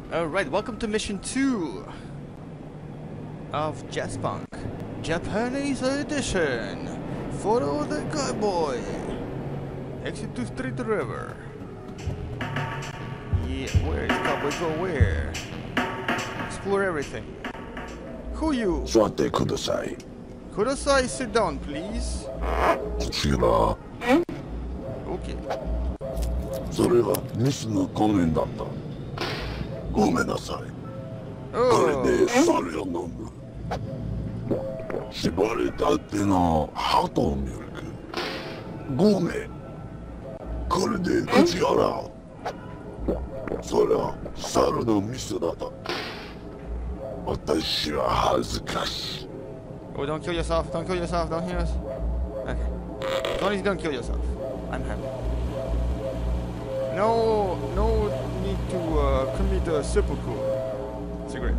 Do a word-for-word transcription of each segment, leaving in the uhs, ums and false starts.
Alright, welcome to mission two of Jazzpunk. Japanese edition. Follow the cowboy. Exit to Street River. Yeah, where is cowboy go where? Explore everything. Who you? 座ってください。 Kudasai, sit down, please. こちら。 Okay. それがミスの仮面だった。ごめんなさい。これでそれを飲む。絞りたてのハートミルク。ごめん。これで口洗う。それは猿のミスだった。私は恥ずかしい。 Oh, don't kill yourself, don't kill yourself, don't hear us. Okay. As long as you don't kill yourself, I'm happy. No, no need to uh, commit a seppuku. Cigarette.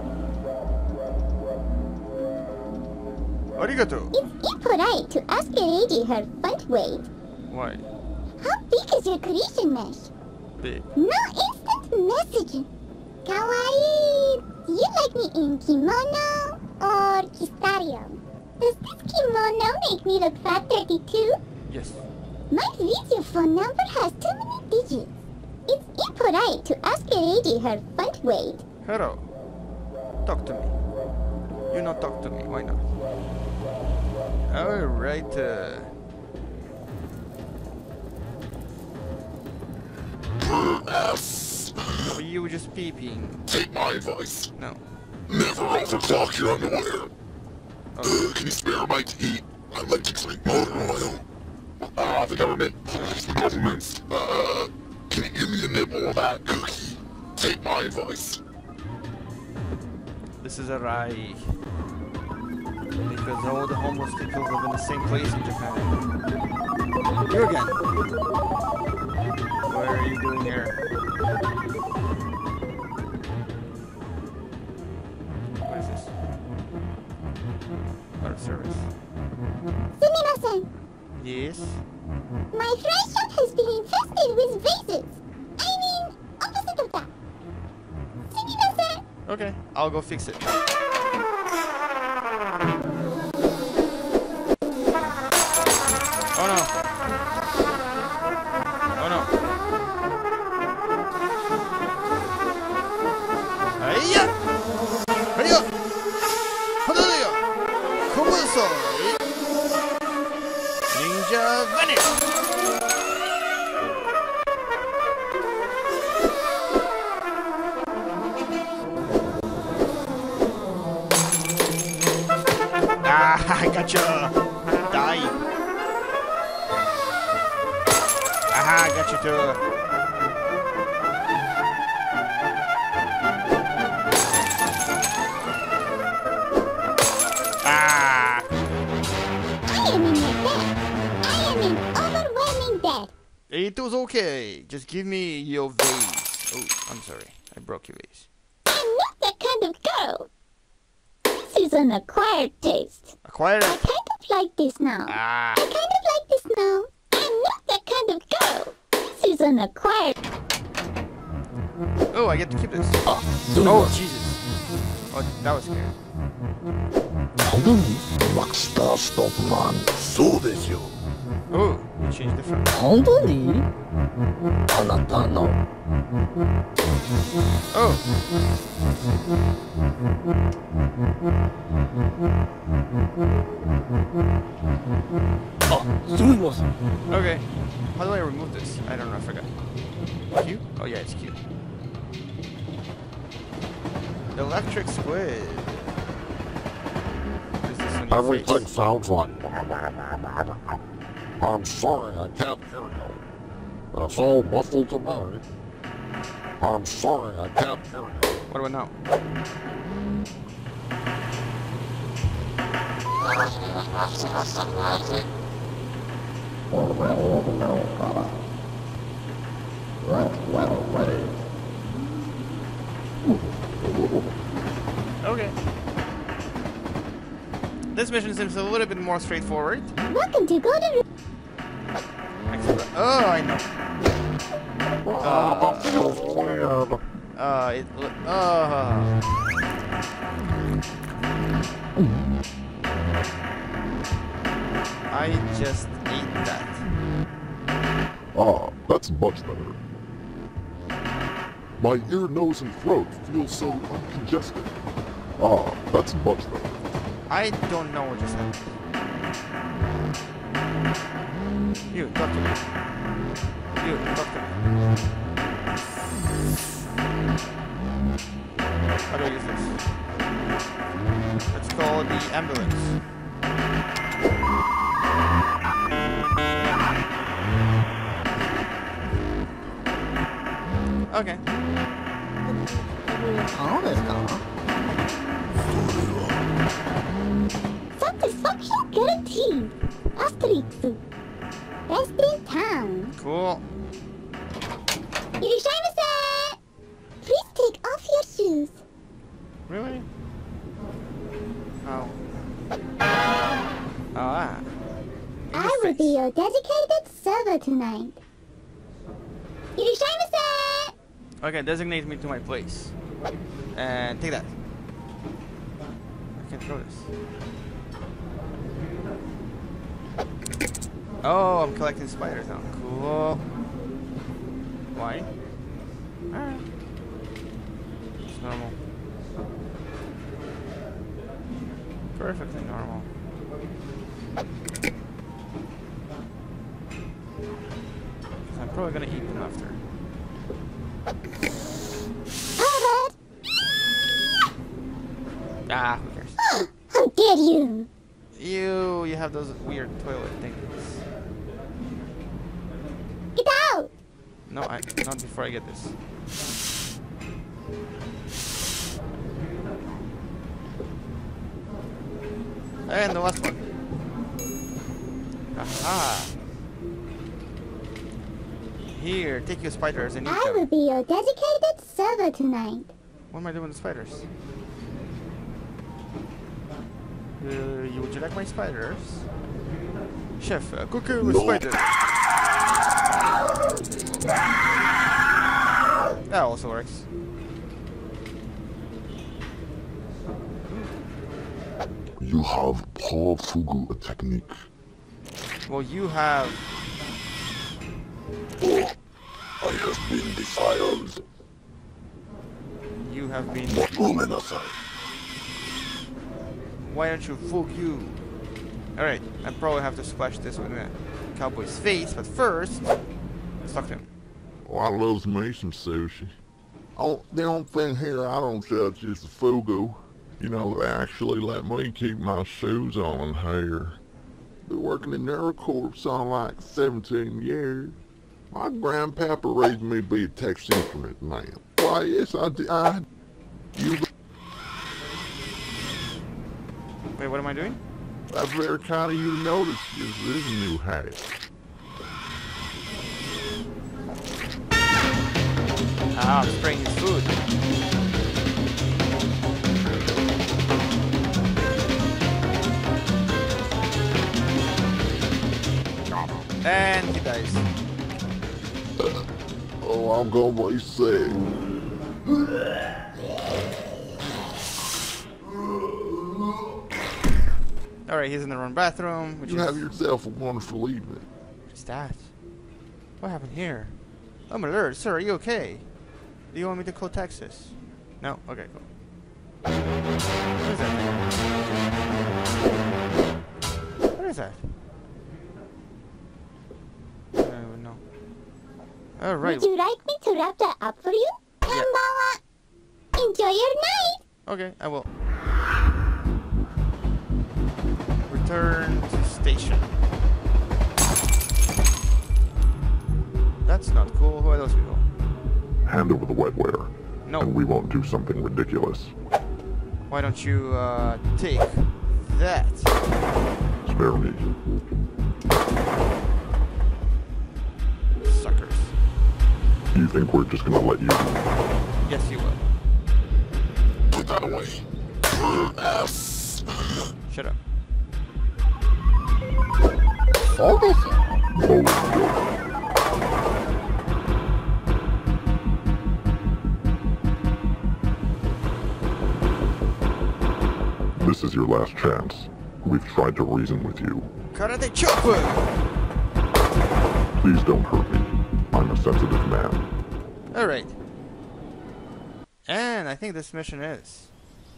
Arigato. It's impolite to ask a lady her front weight. Why? How big is your creation mesh? Big. No instant messaging. Kawaii. Do you like me in kimono or kistario? Does this kimono make me look fat thirty-two? Yes. My video phone number has too many digits. It's impolite to ask a lady her front weight. Hello. Talk to me. You not talk to me. Why not? Alright. Uh... Yes. Were you just peeping? Take my advice. No. Never overclock your underwear. Oh. Uh, can you spare my tea? I'd like to drink motor oil. Ah, the government. The government. Uh, can you give me a nibble of that cookie? Take my advice. This is a lie. Because all the homeless people live in the same place in Japan. You again. What are you doing here? What is this? Out of service. Sumimasen. Yes? My fry shop has been infested with vases. I mean, opposite of that. Sumimasen. Okay, I'll go fix it. Oh no. Oh no. Hiya! Hiya! Hallelujah! Komusoi! Ninja vanish! Ah, I gotcha! Die! Aha, got you too. Ah! I am in debt. I am in overwhelming debt. It was okay. Just give me your vase. Oh, I'm sorry. I broke your vase. I'm not that kind of girl. This is an acquired taste. Acquired? I kind of like this now. Ah. I kind of like this now. I'm not that kind of girl. This is an acquired. Oh, I get to keep this. Ah, Oh, Jesus. Oh, that was scary. マキスターストップマン。そうですよ。 Oh, you changed the front. 本当に？あなたの。 Oh. Ah, すみません。 Okay. How do I remove this? I don't know. I forgot. Q? Oh, yeah, it's Q. Electric squid. What is this on your Everything face? sounds like. I'm sorry, I can't hear you. That's all muffled to me. I'm sorry, I can't hear you. What about now? Okay. This mission seems a little bit more straightforward. Welcome to Golden. Extra. Oh, I know. Ah, that feels weird. Uh, it. Uh. I just ate that. Ah, that's much better. My ear, nose, and throat feel so uncongested. Ah, that's much better. I don't know what just happened. You, talk to me. You, talk to me. How do I use this? Let's call the ambulance. Okay. Satisfaction guaranteed. Asterisk. Best in town. Cool. Irashaimase! Please take off your shoes. Really? Oh. Ah. I will be your dedicated server tonight. Irashaimase! Okay, designate me to my place. And take that. I can throw this. Oh, I'm collecting spiders now. Cool. Why? Alright. It's normal. Perfectly normal. I'm probably gonna eat them after. Ah, who cares? How dare you! Ew, you have those weird toilet things. Get out! No, I not before I get this. And the last one. Aha! Here, take your spiders and eat I will them. be your dedicated server tonight. What am I doing with spiders? Uh, you, would you like my spiders? Chef, uh, cooker with spiders. That also works. You have Paul Fugu technique. Well, you have... I have been defiled. You have been... What room in us? Why don't you fool you? Alright, I probably have to splash this with a cowboy's face, but first, let's talk to him. Oh, I loves me some sushi. Oh, the only thing here I don't judge is the fugu. You know, they actually let me keep my shoes on here. Been working in AeroCorps on like seventeen years. My grandpapa raised me to be a Texas Instrument man. Why, yes, I did. I, you, Wait, what am I doing? that's very kind of you to notice. This is a new hat. Ah, I'm spraying his food. And he dies. Oh, I'm gonna be sick. Alright, he's in the wrong bathroom. Which You is... have yourself a wonderful evening. What is that? What happened here? I'm alert, sir. Are you okay? Do you want me to call Texas? No? Okay, cool. What is that thing? What is that? I don't even know. Alright. Would you like me to wrap that up for you? Kambawa! Enjoy your night! Okay, I will. Return to station. That's not cool. Who are those people? Hand over the wetware, No. and we won't do something ridiculous. Why don't you uh, take that? Spare me. Suckers. You think we're just gonna let you Yes, you will. put that away? Shut up. Oh, no. This is your last chance. We've tried to reason with you. Karate chopper! Please don't hurt me. I'm a sensitive man. Alright. And I think this mission is.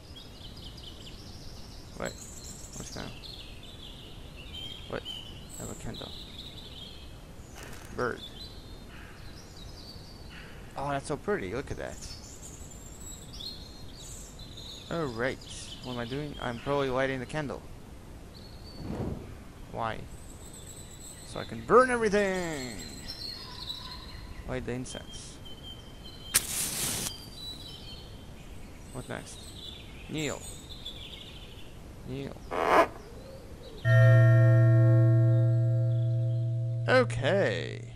Wait. What's that? What? I have a candle. Bird. Oh, that's so pretty. Look at that. Alright. What am I doing? I'm probably lighting the candle. Why? So I can burn everything! Light the incense. What next? Kneel. Kneel. Okay.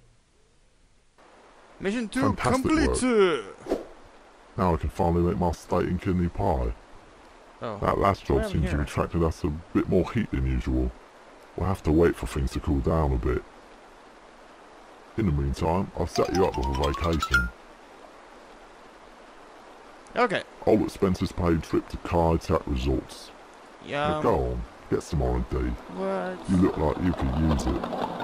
Mission two Fantastic complete! Now I can finally make my steak and kidney pie. Oh. That last job Why am I seems to here? have attracted us a bit more heat than usual. We'll have to wait for things to cool down a bit. In the meantime, I'll set you up with a vacation. Okay. All expenses paid trip to Kai Tak Resorts. Yeah. Now go on, get some R and D. What? You look like you could use it.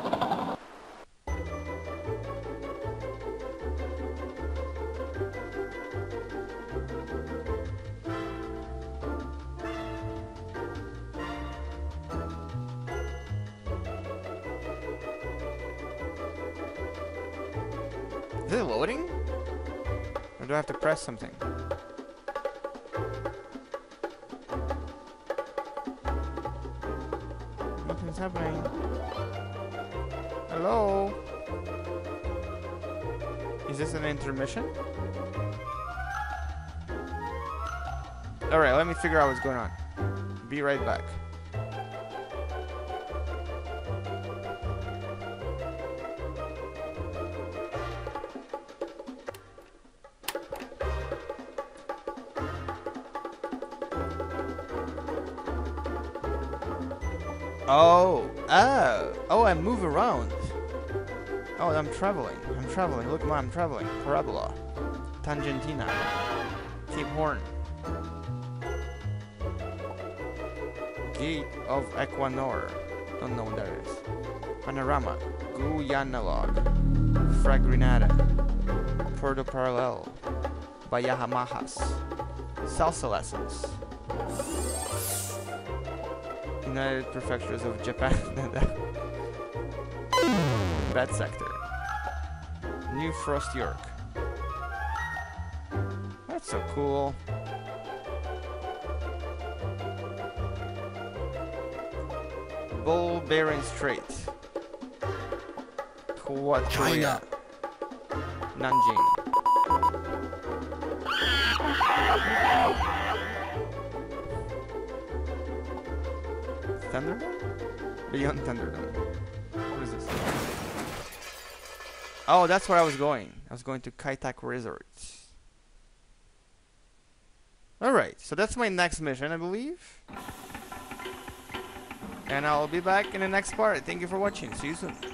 Is it loading? Or do I have to press something? Nothing's happening. Hello? Is this an intermission? Alright, let me figure out what's going on. Be right back. Oh, oh, oh, I move around. Oh, I'm traveling. I'm traveling. Look, man, I'm traveling. Parabola. Tangentina. Cape Horn. Gate of Equinor. Don't know what that is. Panorama. Guyanalog. Fragrinata. Puerto Parallel. Bayahamajas. Salsa lessons. United Prefectures of Japan. Bad sector. New Frost York. That's so cool. Bull Bearing Strait. What? China. Nanjing. Thunderdome? Beyond Thunderdome. What is this? Oh, that's where I was going. I was going to Kai Tak Resorts. Alright, so that's my next mission, I believe. And I'll be back in the next part. Thank you for watching. See you soon.